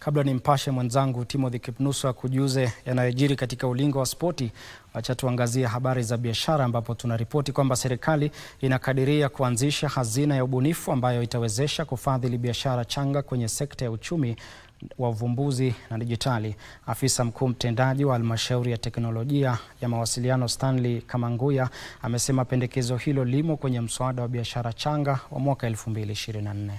Kabla nimpashe mwenzangu Timothy Kipnusu kujuze yanayojiri katika ulingo wa spoti, acha tuangazie habari za biashara ambapo tunaripoti kwamba serikali inakadiria kuanzisha hazina ya ubunifu ambayo itawezesha kufadhili biashara changa kwenye sekta ya uchumi wa uvumbuzi na dijitali. Afisa mkuu mtendaji wa halmashauri ya teknolojia ya mawasiliano Stanley Kamanguya amesema pendekezo hilo limo kwenye mswada wa biashara changa wa mwaka 2024.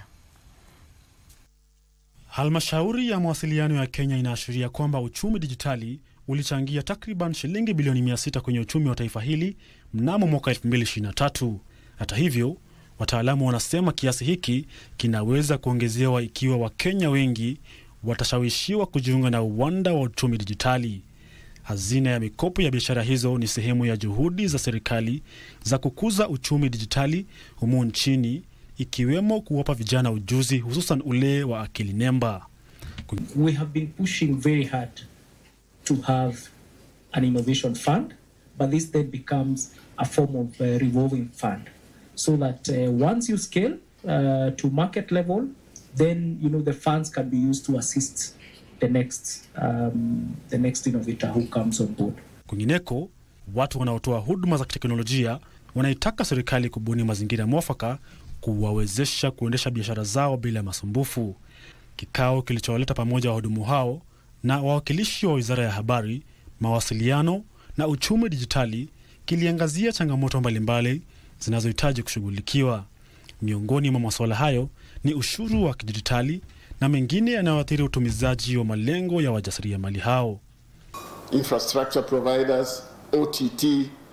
Halmashauri ya mawasiliano ya Kenya inaashiria kwamba uchumi dijitali ulichangia takriban shilingi bilioni 600 kwenye uchumi wa taifa hili mnamo mwaka 2023. Hata hivyo, wataalamu wanasema kiasi hiki kinaweza kuongezewa ikiwa Wakenya wengi watashawishiwa kujiunga na uwanda wa uchumi dijitali. Hazina ya mikopo ya biashara hizo ni sehemu ya juhudi za serikali za kukuza uchumi dijitali humu nchini, ikiwemo kuwapa vijana ujuzi hususan ule wa akili nemba. We have been pushing very hard to have an innovation fund, but this then becomes a form of revolving fund, so that once you scale to market level, then the funds can be used to assist the next innovator who comes on board. Kwingineko, watu wanaotoa huduma za teknolojia wanaitaka serikali kubuni mazingira mwafaka kuwawezesha kuendesha biashara zao bila masumbufu. Kikao kilichowaleta pamoja wahudumu hao na wawakilishi wa Wizara ya Habari, Mawasiliano na Uchumi Dijitali kiliangazia changamoto mbalimbali zinazohitaji kushughulikiwa. Miongoni mwa masuala hayo ni ushuru wa kidijitali na mengine yanayoathiri utumizaji wa malengo ya wajasiriamali hao. Infrastructure providers, OTT,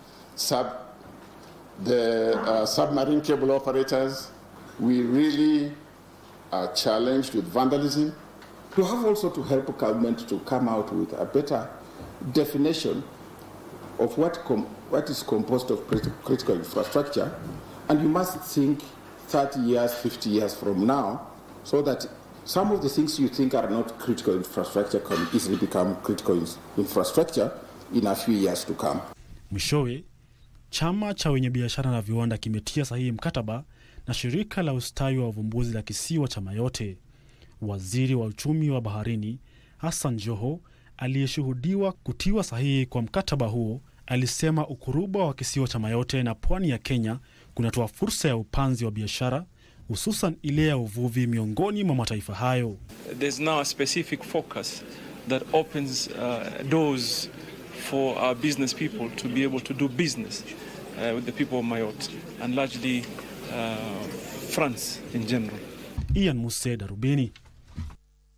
submarine cable operators, we really are challenged with vandalism. To have also to help government to come out with a better definition of what is composed of critical infrastructure, and you must think 30 years, 50 years from now, so that some of the things you think are not critical infrastructure can easily become critical infrastructure in a few years to come. Mwishowe, chama cha wenye biashara na viwanda kimetia sahihi mkataba na shirika la ustawi wa uvumbuzi la kisiwa cha Mayotte. Waziri wa uchumi wa baharini Hassan Joho, aliyeshuhudiwa kutiwa sahihi kwa mkataba huo, alisema ukuruba wa kisiwa cha Mayotte na pwani ya Kenya kunatoa fursa ya upanzi wa biashara, hususan ile ya uvuvi miongoni mwa mataifa hayo. There's now a specific focus that opens doors for our business people to be able to do business with the people of Mayotte and largely France in general. Ian Musse, Darubini.